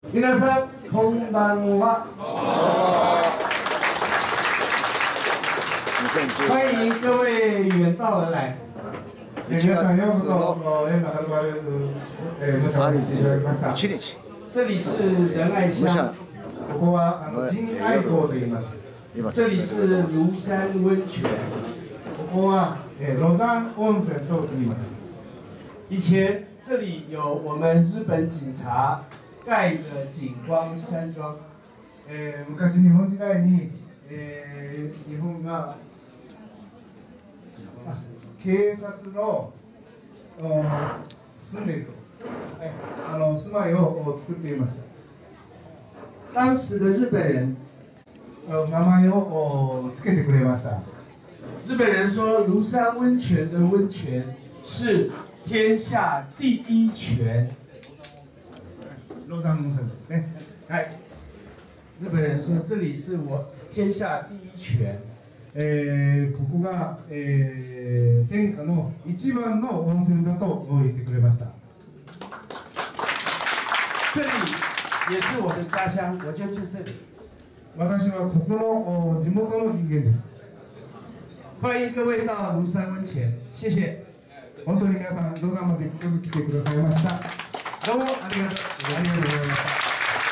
皆さんこんばんは。欢迎各位远道而来。 皆さんようこそ縁のはるばる武者に来ていただきました。 这里是仁愛乡。 ここは仁愛港と言います。 这里是庐山温泉。 ここは廬山温泉と言います。 以前这里有我们日本警察盖的景光山庄。 昔日本時代に日本が警察の住んでいる住まいを作っていました。 当時的日本人名前をつけてくれました。 日本人说庐山温泉的温泉是天下第一泉。 廬山温泉ですね。はい。 日本人说这里是我天下第一泉。 ここが、天下の一番の温泉だと言ってくれました。 这里也是我的家乡，我就住这里。 私はここの地元の人間です。 欢迎各位到庐山温泉，谢谢。 本当に皆さん廬山までよく来てくださいました。 どうもありがとうございました。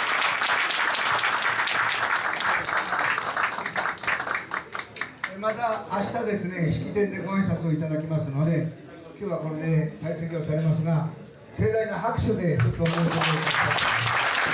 また明日ですね、式典でご挨拶をいただきますので、今日はこれで退席をされますが、盛大な拍手でちょっと思い込みをいただきます。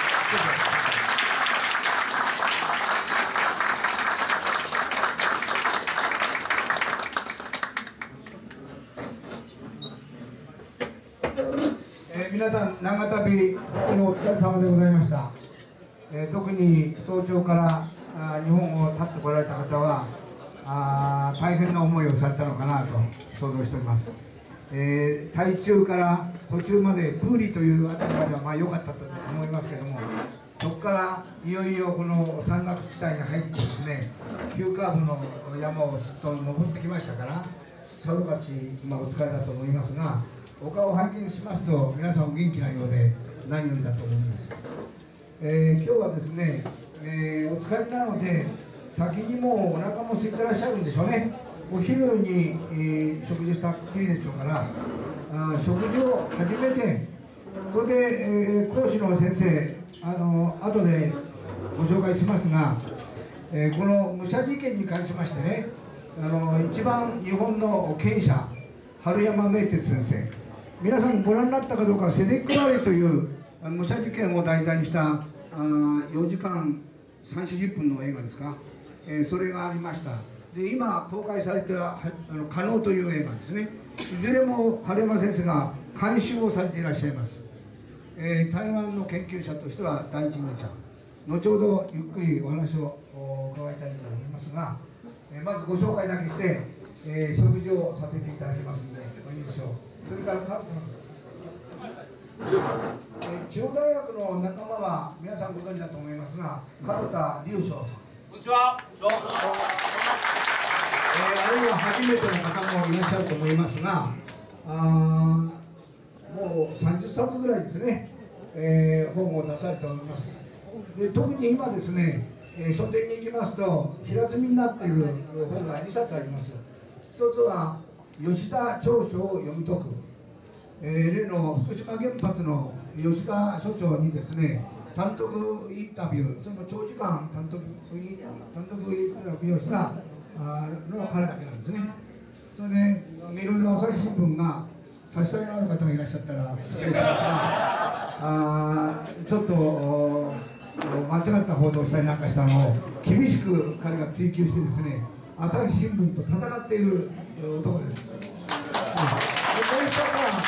皆さん、長旅、本当にお疲れ様でございました。特に早朝から日本を立ってこられた方は、大変な思いをされたのかなと想像しております。台中から途中までプーリというあたりまでは良かったと思いますけども、そこからいよいよこの山岳地帯に入ってですね、急カーブの山をずっと登ってきましたから、さぞかし今お疲れだと思いますが、お顔を拝見しますと皆さんお元気なようで何よりだと思います。今日はですね、お疲れなので先にもうお腹も空いてらっしゃるんでしょうね。お昼に、食事したっきりでしょうから、食事を始めて、それで、講師の先生後でご紹介しますが、この武者事件に関しましてね、一番日本の権者春山名鉄先生、皆さんご覧になったかどうか、セデックバレーという武者事件を題材にした4時間3、40分の映画ですか、それがありました。で今公開されては可能という映画ですね。いずれも春山先生が監修をされていらっしゃいます。台湾の研究者としては第一人者。後ほどゆっくりお話を伺いたいと思いますが、まずご紹介だけして、食事をさせていただきますのでおいいでしょう。それから加藤さん、中央大学の仲間は皆さんご存知だと思いますが、門田隆翔さん、 こんにちは。 あるいは初めての方もいらっしゃると思いますが、もう30冊ぐらいですね、本を出されております。で特に今ですね、書店に行きますと平積みになっている本が2冊あります。一つは吉田長所を読み解く、例の福島原発の吉田所長にですね、単独インタビュー、その長時間単独インタビューをしたのは彼だけなんですね。それでいろいろ朝日新聞が差し障りのある方がいらっしゃったら失礼しますが、ちょっと間違った報道をしたりなんかしたのを厳しく彼が追及してですね、朝日新聞と戦っている男です。こういう人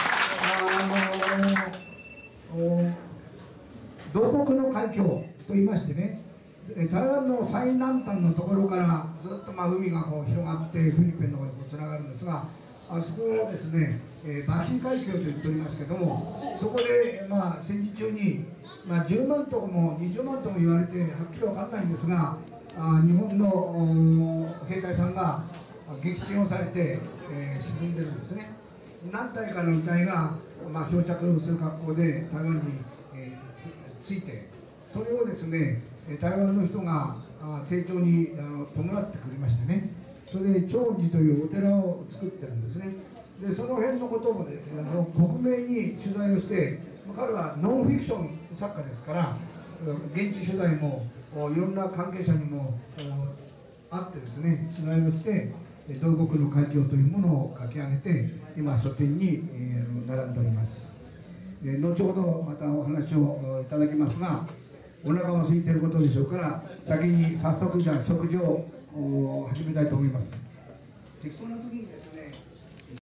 が同国の海峡といいましてね、台湾の最南端のところからずっと海がこう広がってフィリピンの方につながるんですが、あそこをですね、バシー海峡と言っておりますけども、そこで戦時中に10万とも20万とも言われてはっきり分かんないんですが、日本の兵隊さんが撃沈をされて、沈んでるんですね。何体かの遺体が漂着する格好で台湾に着いて、 それをですね、台湾の人が丁重に伴ってくれましてね、それで長寺というお寺を作ってるんですね。でその辺のこともね、克明に取材をして、彼はノンフィクション作家ですから、現地取材もいろんな関係者にも会ってですね、取材をして、同国の会場というものを書き上げて、今、書店に並んでおります。後ほどまたお話をいただきますが、お腹も空いていることでしょうから、先に早速じゃあ食事を始めたいと思います。適当な時にですね